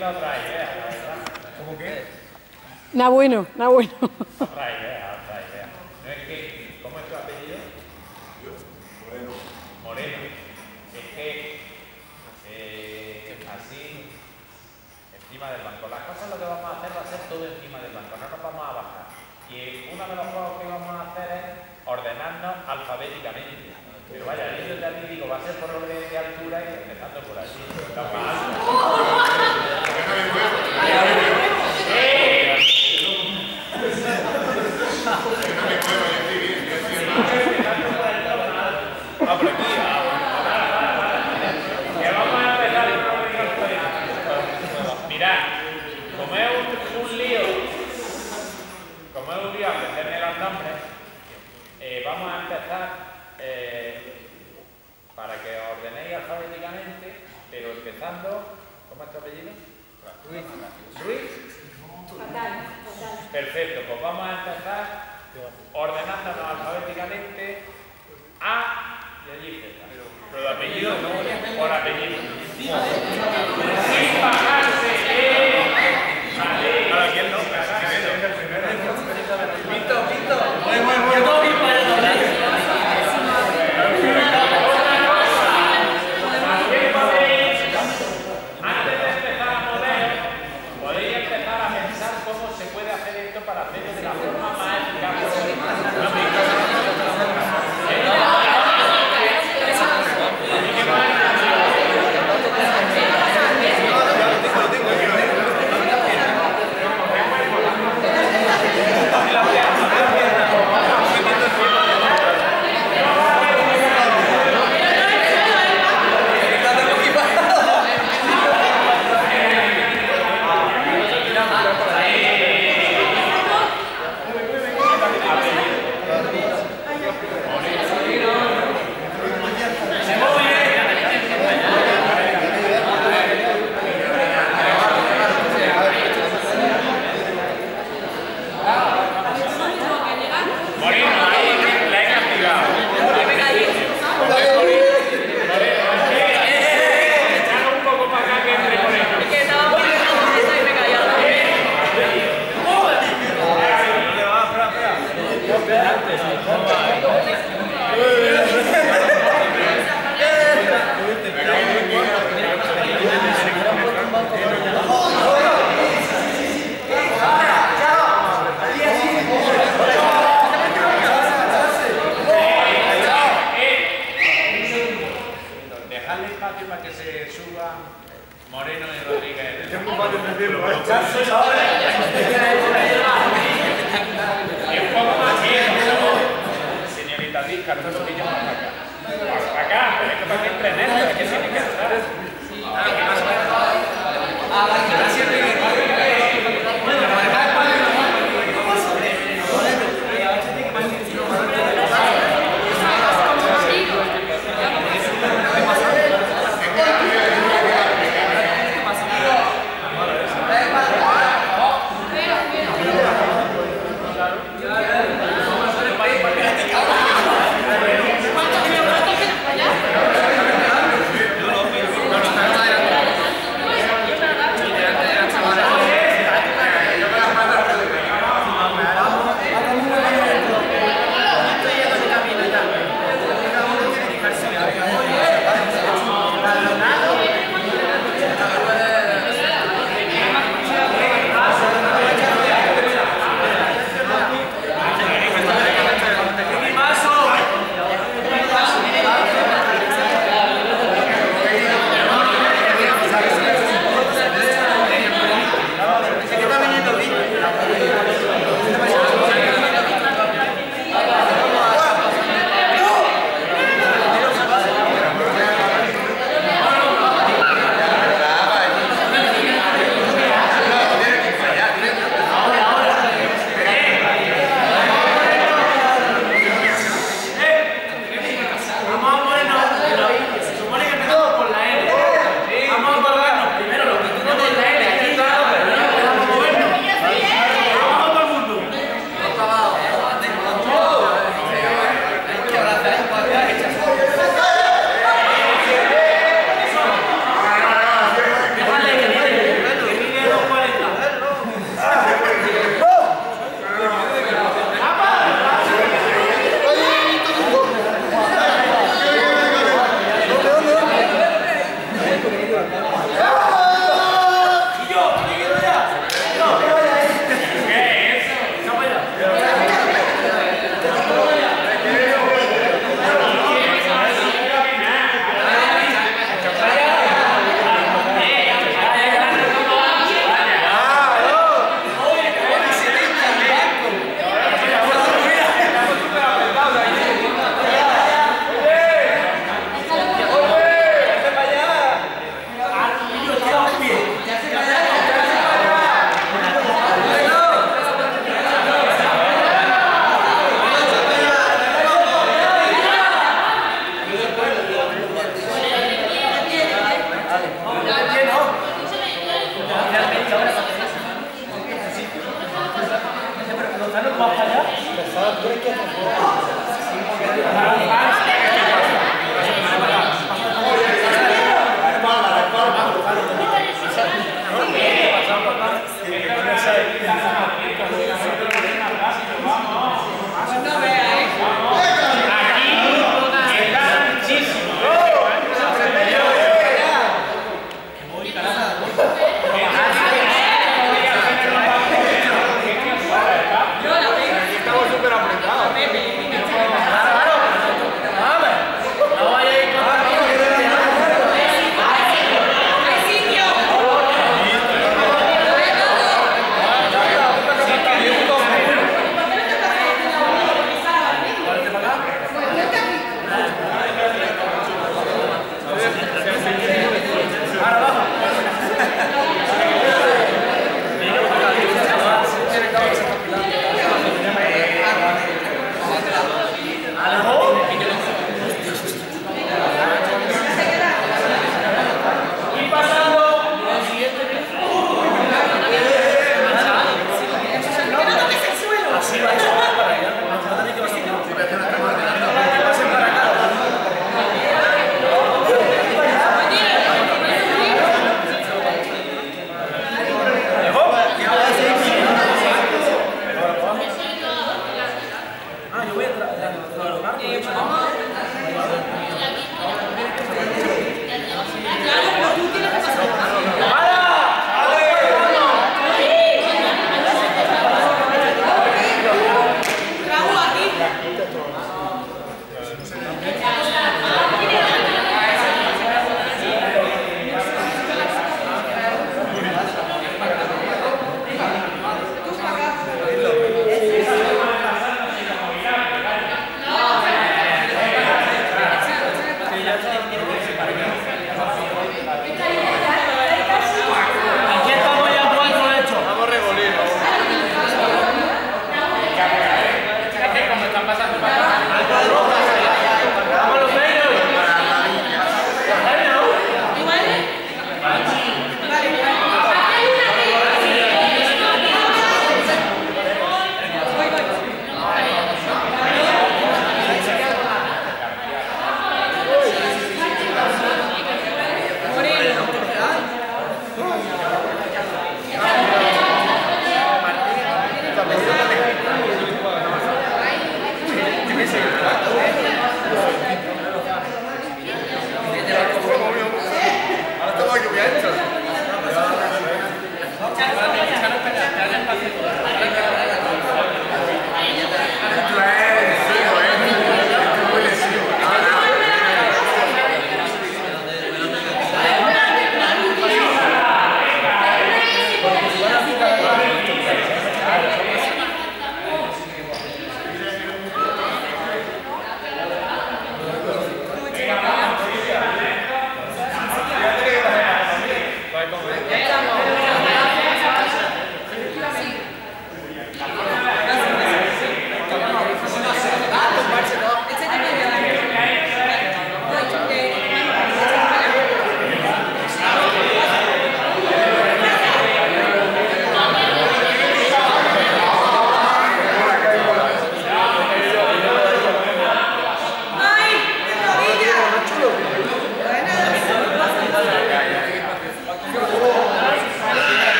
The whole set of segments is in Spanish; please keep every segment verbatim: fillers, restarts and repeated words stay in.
teniendo otra idea, la verdad. ¿Cómo qué? Nada bueno, nada bueno. Otra idea, otra idea. No es que, ¿cómo es tu apellido? Yo, Moreno. Moreno. Es que eh, así, encima del banco. Las cosas lo que vamos a hacer va a ser todo encima del banco, no nos vamos a bajar. Y uno de los juegos que vamos a hacer es ordenarnos alfabéticamente. Pero vaya, yo ya te digo, va a ser por orden de altura y empezando por allí. Está Mirad, como es un, un lío, como es un lío aprenderme los nombres, eh, vamos a empezar eh, para que os ordenéis alfabéticamente, pero empezando, ¿cómo es tu apellido? Ruiz. Ruiz. Perfecto, pues vamos a empezar ordenándonos alfabéticamente A y allí Z. Pero de apellido no, por apellido. Sin bajarse, eh. Vale. Ahora, ¿quién no? Pinto, pinto. Muy, muy, muy. Antes de empezar a mover, podéis empezar a pensar cómo se puede hacer esto para hacerlo de la forma más eficaz posible. Moreno y Rodríguez. Es un poco más bien, señorita Disca, no lo pillo para acá. Para acá, pero es que para que entre en esto, es que tiene que estar.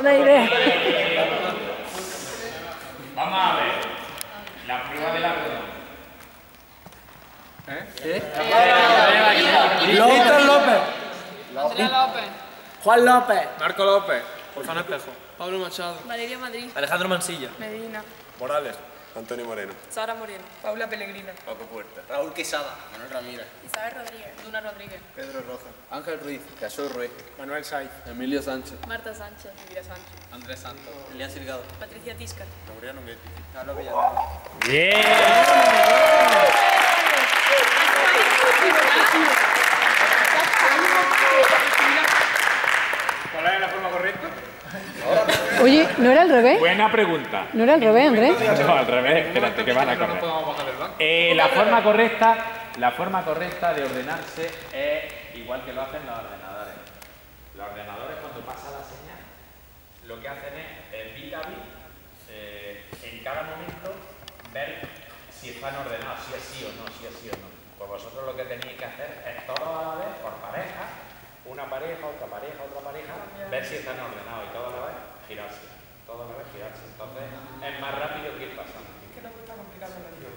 No da idea. Vamos a ver. La prueba de la rueda. ¿Eh? Víctor López. Andrea López. Juan López. Marco López. Juan Espejo. Pablo Machado. Valeria Madrid. Alejandro Mansilla. Medina. Morales. Antonio Moreno. Sara Moreno. Paula Pellegrina. Paco Puerta. Raúl Quesada. Manuel Ramírez. Isabel Rodríguez. Luna Rodríguez. Pedro Roja. Ángel Ruiz. Jesús Ruiz. Manuel Saiz. Emilio Sánchez. Marta Sánchez. Elvira Sánchez. Andrés Santos. Elías Silgado. Patricia Tiscar. Gabriel Unguetti. Carlos Villarreal. Bien. ¿Cuál es la forma correcta? Oye, ¿no era al revés? Buena pregunta. ¿No era al revés, Andrés? No, al revés, espérate, que van a No correr. podemos bajar del banco. Eh, la forma correcta, la forma correcta de ordenarse es igual que lo hacen los ordenadores. Los ordenadores cuando pasa la señal, lo que hacen es eh, bit a bit, eh, en cada momento ver si están ordenados, si es sí o no, si es sí o no. Pues vosotros lo que tenéis que hacer es todos a la vez, por pareja, una pareja, otra pareja, otra pareja, ver si están ordenados y toda la vez girarse, toda la vez girarse. Entonces es más rápido que ir pasando. Es que no gusta complicarse la vida.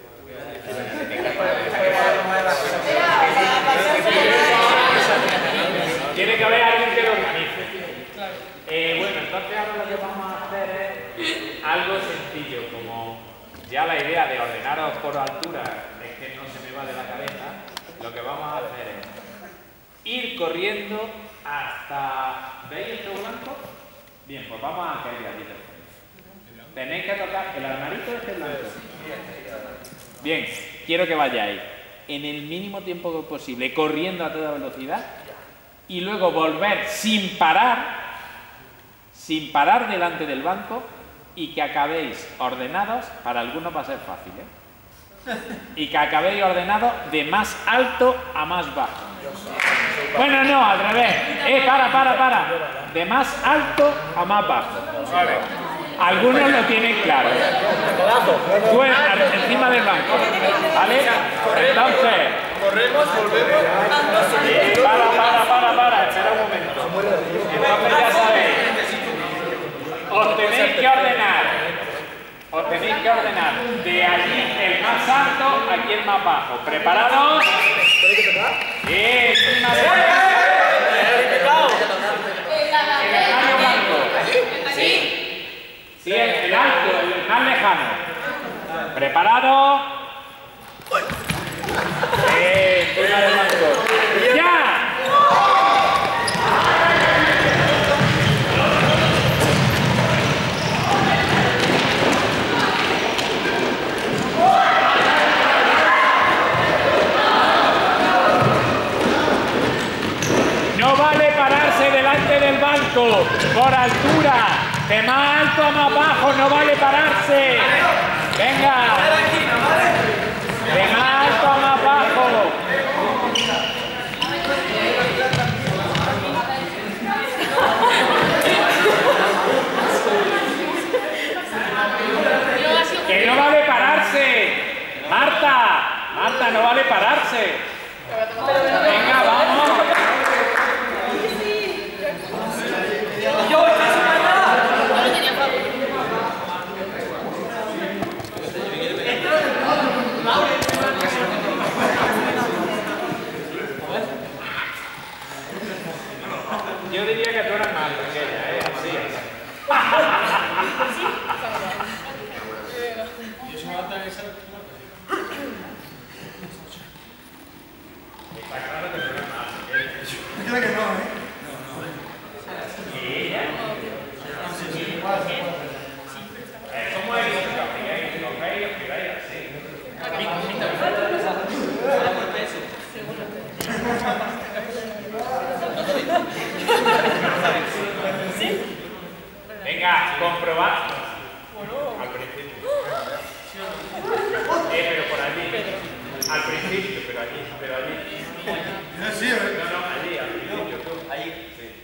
Tiene que haber alguien que lo organice. Eh, bueno, entonces ahora lo que vamos a hacer es algo sencillo, como ya la idea de ordenaros por altura es que no se me va de la cabeza. Lo que vamos a hacer es ir corriendo hasta... ¿Veis este blanco? Bien, pues vamos a caer aquí. Tenéis que tocar el armarito de este blanco. Bien, quiero que vayáis en el mínimo tiempo posible, corriendo a toda velocidad, y luego volver sin parar, sin parar delante del banco, y que acabéis ordenados, para algunos va a ser fácil, ¿eh? Y que acabéis ordenados de más alto a más bajo. Bueno, no, al revés. Eh, para, para, para. De más alto a más bajo. Vale. Algunos lo tienen claro. Tú en- encima del banco. ¿Vale? Entonces. Corremos, volvemos. eh, para, para, para, para. Espera un momento. Entonces ya sabéis. Os tenéis que ordenar. Os tenéis que ordenar de allí el más alto a aquí el más bajo. ¿Preparados? Bien, encima del escenario blanco. Sí. Sí, el, el alto, el más lejano. ¿Preparado? Bien, encima del blanco. ¡Ya! No vale pararse delante del banco por altura. De más alto a más bajo no vale pararse. Venga. De más alto a más bajo. Que no vale pararse. Marta. Marta, no vale pararse. Venga, vamos. Yo diría que tú eras más pequeña, ¿eh? Así es. Está claro que tú eres más pequeña. Yo creo que no, ¿eh? ¿Y ella? Eh, ¿Cómo es que os giráis? Os veis y os giráis así. Venga, comprobad. Al principio. Eh, pero por allí. Al principio, pero allí, pero allí. Sí, ¿eh? No, no, allí, al principio, tú. Allí. Sí.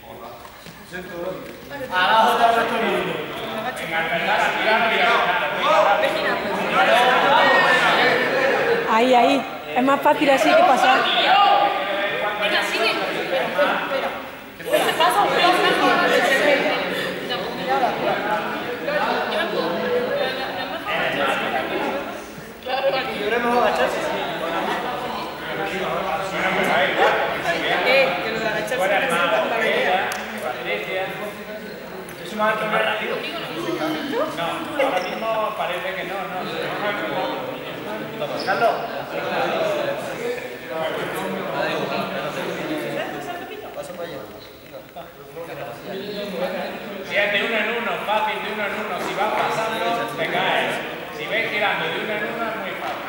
Abajo está el mundo. Venga, empezar a tirar y a tirar. Ahí, ahí. Es más fácil así que pasar. Venga, sigue. Espera, espera, espera. Pasa un pedazo. Eh, que lo de agacharse Fuera no el se mar, trata de ella. Grecia. Eso más alto más rápido. No, ahora mismo parece que no, no. Carlos. Pasa para allá. Si es de uno en uno, fácil, de uno en uno. Si vas pasando, te caes. Si ves girando de uno en uno, es muy fácil.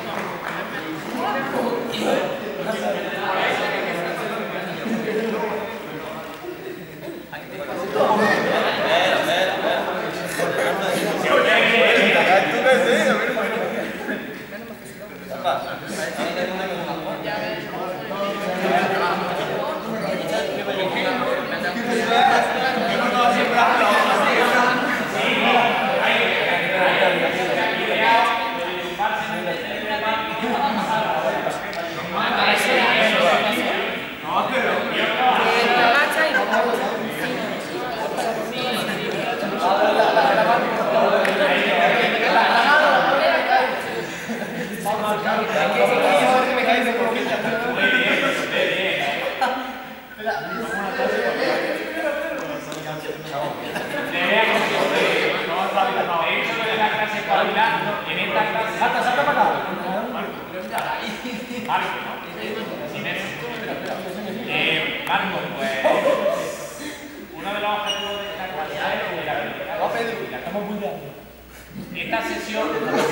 Marco, pues uno de los objetivos de esta clase es la velocidad. Estamos muy grandes. Esta sesión,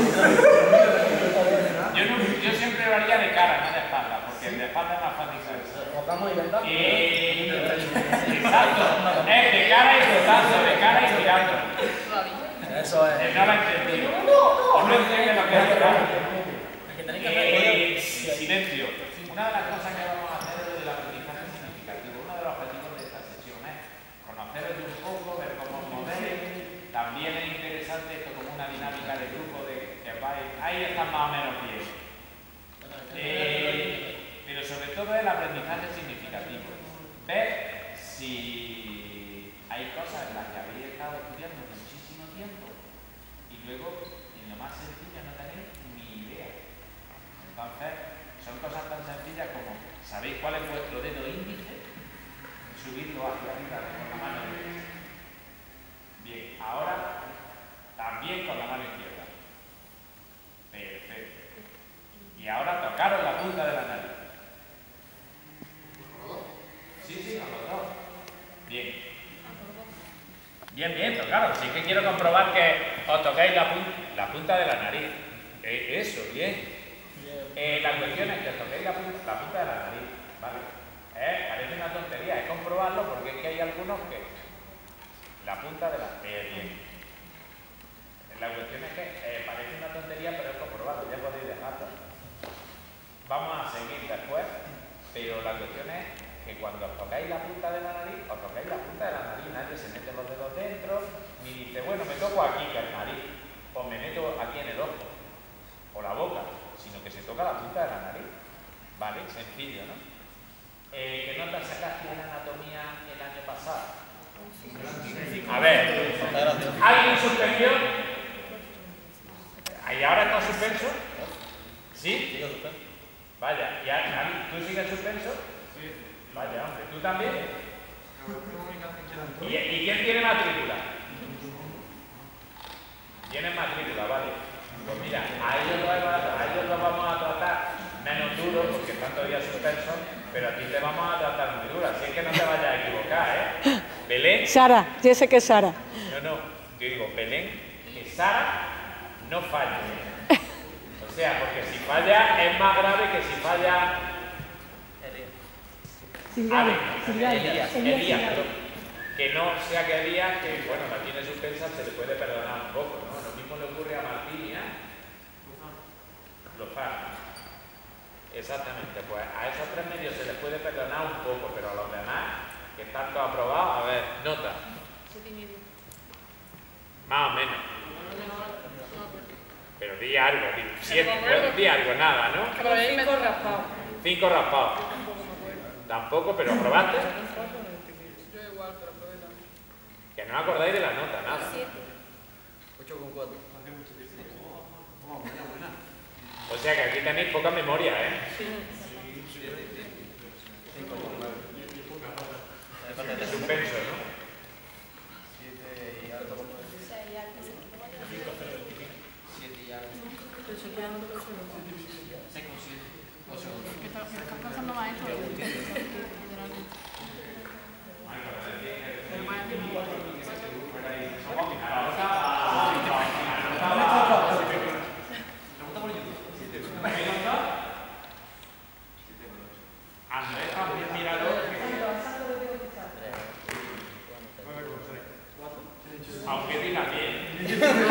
yo, no, yo siempre lo haría de cara, no de espalda, porque de espalda es más fácil saber. Eh, exacto, es de cara y flotando, de cara y girando. Eso es. No lo he entendido. O no entiende lo que es eh, silencio. Una de las cosas que vamos a hacer es el aprendizaje significativo. Uno de los objetivos de esta sesión es conoceros un poco, ver cómo os movéis. También es interesante esto como una dinámica de grupo de que vais. Ahí están más o menos bien. Eh, pero sobre todo el aprendizaje significativo. Ver si hay cosas en las que habéis estado estudiando muchísimo tiempo y luego en lo más sencillo no tenéis ni idea. Entonces, son cosas tan sencillas como ¿sabéis cuál es vuestro dedo índice? Subidlo hacia arriba con la mano derecha. Bien, ahora también con la mano izquierda. Perfecto. Y ahora tocaros la punta de la nariz. Sí, sí, con los dos. Bien. Bien, bien, tocaros. Sí que quiero comprobar que os tocáis la, pun la punta de la nariz. Eh, eso, bien. Eh, la cuestión es que os toquéis la punta, la punta de la nariz, ¿vale? Eh, parece una tontería, es comprobarlo porque es que hay algunos que la punta de la... Eh, bien. La cuestión es que eh, parece una tontería, pero es comprobarlo, ya podéis dejarlo. Vamos a seguir después, pero la cuestión es que cuando os tocáis la punta de la nariz, os tocáis la punta de la nariz, nadie se mete los dedos dentro, ni dice, bueno, me toco aquí, que es nariz, o me meto aquí en el ojo, o la boca, sino que se toca la punta de la nariz. Vale, sencillo, ¿no? Eh, ¿Qué nota sacaste en anatomía el año pasado? A ver, ¿alguien suspendió? ¿Y ahora está suspenso? ¿Sí? Vaya, ¿y a, ¿tú sigues suspenso? Sí. Vaya, hombre, ¿tú también? ¿Y, ¿Y quién tiene matrícula? ¿Tienes matrícula? Vale. Pues mira, a ellos los, a ellos los vamos a tratar menos duros porque están todavía suspensos, pero a ti te vamos a tratar muy duro, así es que no te vayas a equivocar, ¿eh? Belén. Sara, yo sé que es Sara. No, no, yo digo Belén, que Sara no falle. O sea, porque si falla es más grave que si falla. Silvia, Silvia, Elías, Elías, Elías, perdón. Que no sea que Elías, que bueno, la tiene suspensa, se le puede perdonar un poco, ¿no? Lo mismo le ocurre a Martín y a Lozano. Exactamente, pues a esos tres medios se les puede perdonar un poco, pero a los demás, que están todos aprobados, a ver, nota. Siete y medio. Más o menos. Pero di algo, di siete, pues, di algo, nada, ¿no? Pero ahí me he raspado. Cinco raspados. Tampoco, pero aprobaste. Yo igual, pero probé también. Que no acordáis de la nota, O sea que aquí tenéis poca memoria, ¿eh? Suspenso, ¿no? Andrés también míralo. Aunque diga bien.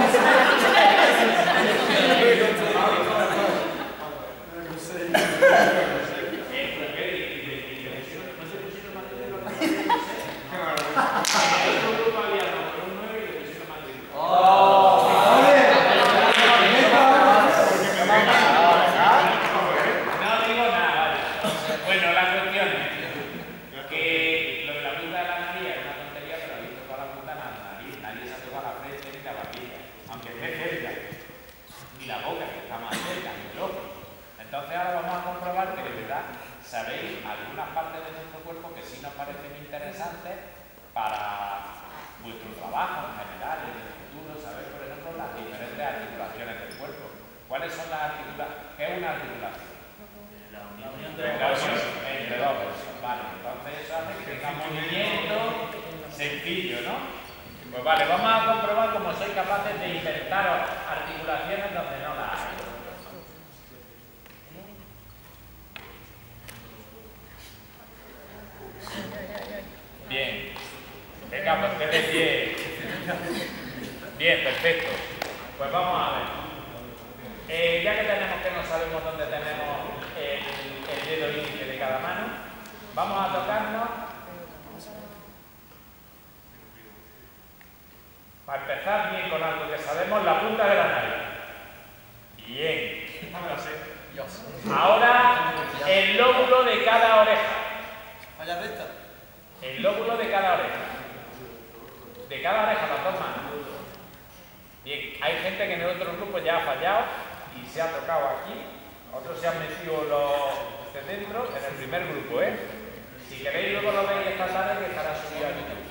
Sabéis algunas partes de nuestro cuerpo que sí nos parecen interesantes para vuestro trabajo en general, en el futuro, saber, por ejemplo, las diferentes articulaciones del cuerpo. ¿Cuáles son las articulaciones? ¿Qué es una articulación? La unión entre dos huesos. Vale, entonces eso hace que tenga movimiento sencillo, ¿no? Pues vale, vamos a comprobar cómo sois capaces de inventar articulaciones donde no las hay. Bien. Venga, pues que de pie. Bien, perfecto. Pues vamos a ver. Eh, ya que tenemos que no sabemos dónde tenemos el, el dedo índice de cada mano, vamos a tocarnos. Para empezar bien con algo que sabemos, la punta de la nariz. Bien. Ahora el lóbulo de cada oreja. Vaya recta. El lóbulo de cada oreja. De cada oreja, las dos manos. Bien, hay gente que en el otro grupo ya ha fallado y se ha tocado aquí. Otros se han metido los de dentro en el primer grupo, ¿eh? Si queréis luego lo veis esta tarde que estará subido a YouTube.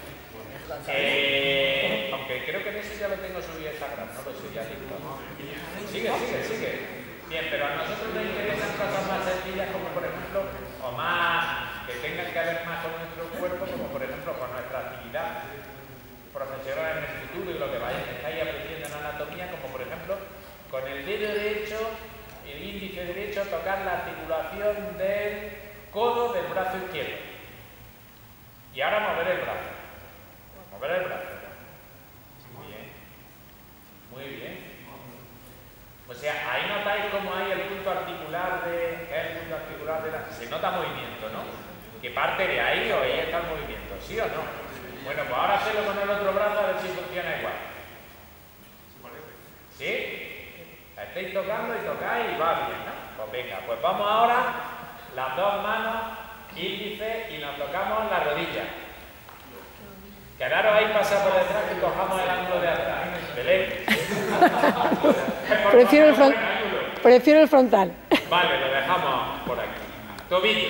Eh, aunque creo que en ese ya lo tengo subido a Instagram, no lo subí a TikTok. Sigue, sigue, sigue. Bien, pero a nosotros nos interesan cosas más sencillas como por ejemplo, o más que tengan que ver más con nuestro cuerpo, como por ejemplo con nuestra actividad profesional en el futuro y lo que vayáis, estáis aprendiendo en anatomía, como por ejemplo con el dedo derecho, el índice derecho, tocar la articulación del codo del brazo izquierdo. Y ahora mover el brazo. Mover el brazo. Muy bien. Muy bien. O sea, ahí notáis cómo hay el punto articular de... ¿Qué es el punto articular de la...? Se nota movimiento, ¿no? Que parte de ahí o ahí está el movimiento, ¿sí o no? Bueno, pues ahora hacerlo con el otro brazo a ver si funciona igual. ¿Sí? La estáis tocando y tocáis y va bien, ¿no? Pues venga, pues vamos ahora, las dos manos, índice, y nos tocamos la rodilla. Quedaros ahí, pasa por detrás que cojamos el ángulo de atrás. ¿Belén? Prefiero el, front... Prefiero el frontal. Vale, lo dejamos por aquí. Tobillo.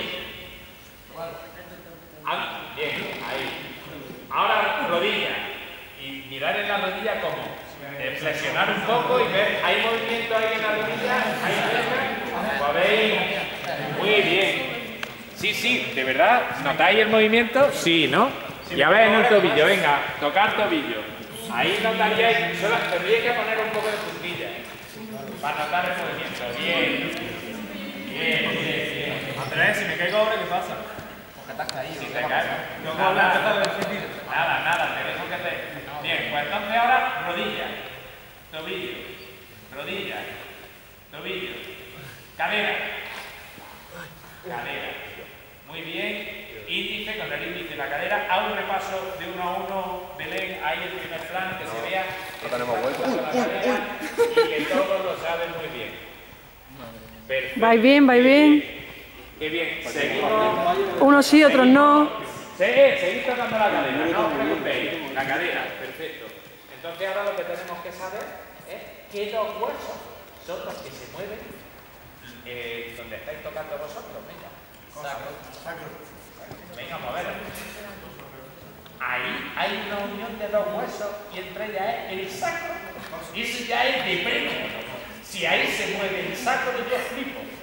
Ah, bien, ahí. Ahora rodilla. Y mirar en la rodilla como eh, flexionar un poco y ver, ¿hay movimiento ahí en la rodilla? ¿Hay cerca? ¿Lo veis? Muy bien. Sí, sí, ¿de verdad? ¿Notáis el movimiento? Sí, ¿no? Y a ver en el tobillo, venga, tocar tobillo. Ahí notaríais, solo tendríais que poner un poco de puntilla para notar el movimiento. Bien. Bien, bien, bien. Andrés, si me caigo ahora, ¿qué pasa? Porque estás caído. Si te caes. Nada, nada, nada, te dejo que te... Bien, pues entonces ahora rodilla, tobillo, rodilla, tobillo, cadera, cadera. Muy bien. Índice, con el índice y la cadera, a un repaso de uno a uno, Belén, ahí el primer plan, que se vea que no tenemos hueco y que todos lo saben muy bien. Perfecto. Va bien, va bien. Qué bien, seguimos. Unos sí, otros no. Sí, seguid tocando la cadera, no os preocupéis, la cadera, perfecto. Entonces ahora lo que tenemos que saber es qué dos huesos son los que se mueven eh, donde estáis tocando vosotros, venga. Sacro. Sacro. Venga, a ver. Ahí hay una unión de dos huesos y entre ellas es el sacro. Eso ya es de premio. Si ahí se mueve el sacro, yo flipo.